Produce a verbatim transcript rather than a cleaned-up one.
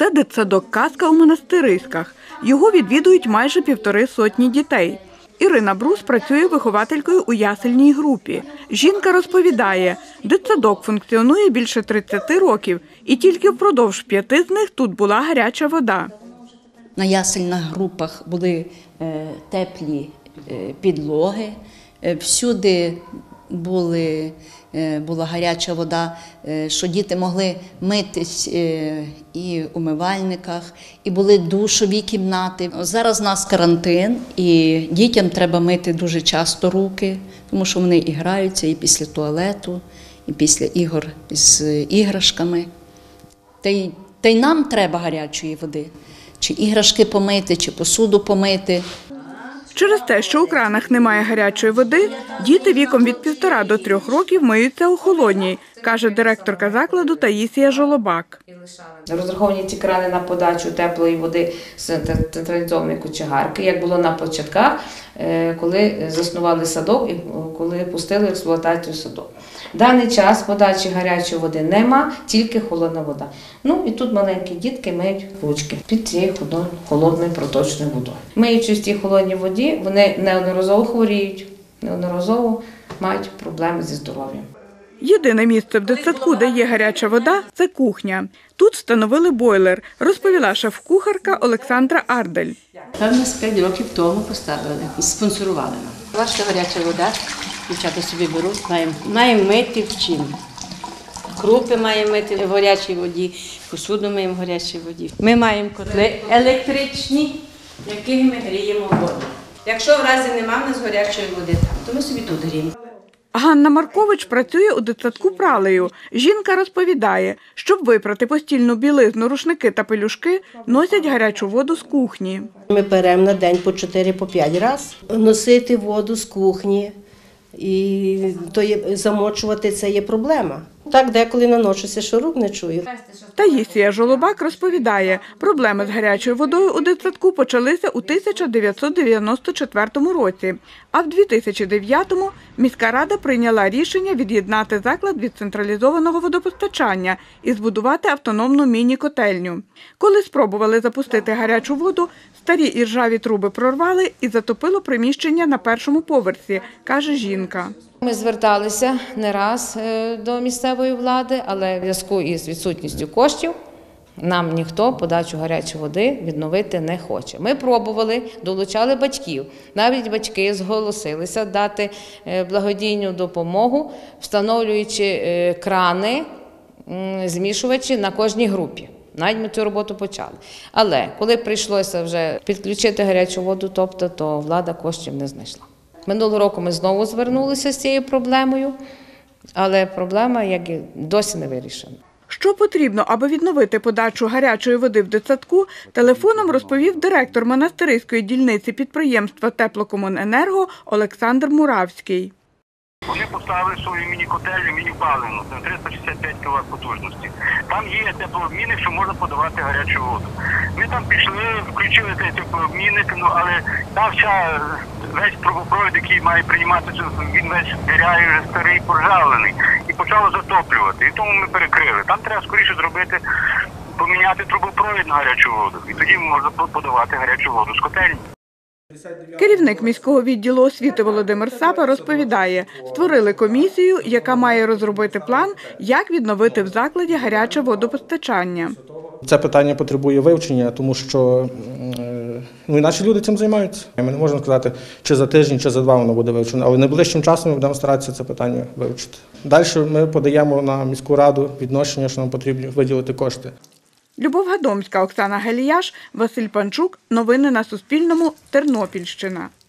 Це дитсадок «Казка» у Монастириськах. Його відвідують майже півтори сотні дітей. Ірина Брус працює вихователькою у ясельній групі. Жінка розповідає, дитсадок функціонує більше тридцяти років, і тільки впродовж п'яти з них тут була гаряча вода. На ясельних групах були е, теплі е, підлоги, е, всюди були, е, була гаряча вода, е, що діти могли митись е, і в умивальниках, і були душові кімнати. Зараз у нас карантин, і дітям треба мити дуже часто руки, тому що вони і граються і після туалету, і після ігор з іграшками. Та й, та й нам треба гарячої води. Чи іграшки помити, чи посуду помити. Через те, що у кранах немає гарячої води, діти віком від півтора до трьох років миються у холодній, каже директорка закладу Таїсія Жолобак. Розраховані ці крани на подачу теплої води з централізованої кочегарки, як було на початках, коли заснували садок і коли пустили в експлуатацію садок. В даний час подачі гарячої води нема, тільки холодна вода. Ну і тут маленькі дітки миють ручки під цією холодною проточною водою. Миючи в цій холодній воді, вони неодноразово хворіють, неодноразово мають проблеми зі здоров'ям. Єдине місце в дитсадку, де є гаряча вода – це кухня. Тут встановили бойлер, розповіла шеф-кухарка Олександра Ардель. Там нас п'ять років тому поставили, спонсорували нам. Ваша гаряча вода, дівчата собі беруть, маємо, маємо мити в чим. Крупи маємо мити в гарячій воді, посуду маємо в гарячій воді. Ми маємо котли електричні, якими ми гріємо воду. Якщо в разі немає в нас гарячої води, то ми собі тут гріємо. Ганна Маркович працює у дитсадку пралею. Жінка розповідає, щоб випрати постільну білизну, рушники та пелюшки, носять гарячу воду з кухні. Ми беремо на день по чотири-по п'ять разів. Носити воду з кухні і то є, замочувати – це є проблема. Так деколи наношуся, що рук не чую. Таїсія Жолобак розповідає, проблеми з гарячою водою у дитсадку почалися у тисяча дев'ятсот дев'яносто четвертому році, а в дві тисячі дев'ятому міська рада прийняла рішення від'єднати заклад від централізованого водопостачання і збудувати автономну міні-котельню. Коли спробували запустити гарячу воду, старі іржаві труби прорвали і затопило приміщення на першому поверсі, каже жінка. Ми зверталися не раз до місцевої влади, але в зв'язку із відсутністю коштів нам ніхто подачу гарячої води відновити не хоче. Ми пробували, долучали батьків. Навіть батьки зголосилися дати благодійну допомогу, встановлюючи крани, змішувачі на кожній групі. Навіть ми цю роботу почали. Але коли прийшлося вже підключити гарячу воду, тобто, то влада коштів не знайшла. Минулого року ми знову звернулися з цією проблемою, але проблема як і досі не вирішена. Що потрібно, аби відновити подачу гарячої води в дитсадку, телефоном розповів директор Монастириської дільниці підприємства «Теплокомуненерго» Олександр Муравський. Вони поставили свою міні-котельню, міні-паливну, на триста шістдесят п'ять кіловат потужності. Там є теплообмінник, що можна подавати гарячу воду. Ми там пішли, включили цей теплообмінник, ну, але там вся, весь трубопровід, який має приймати, він весь диряє, вже старий, поржавлений, і почало затоплювати. І тому ми перекрили. Там треба скоріше зробити, поміняти трубопровід на гарячу воду, і тоді можна подавати гарячу воду з котельні. Керівник міського відділу освіти Володимир Сапа розповідає, створили комісію, яка має розробити план, як відновити в закладі гаряче водопостачання. Це питання потребує вивчення, тому що ну, і наші люди цим займаються. Ми не можемо сказати, чи за тиждень, чи за два воно буде вивчено, але найближчим часом ми будемо старатися це питання вивчити. Далі ми подаємо на міську раду відношення, що нам потрібно виділити кошти. Любов Гадомська, Оксана Галіяш, Василь Панчук. Новини на Суспільному. Тернопільщина.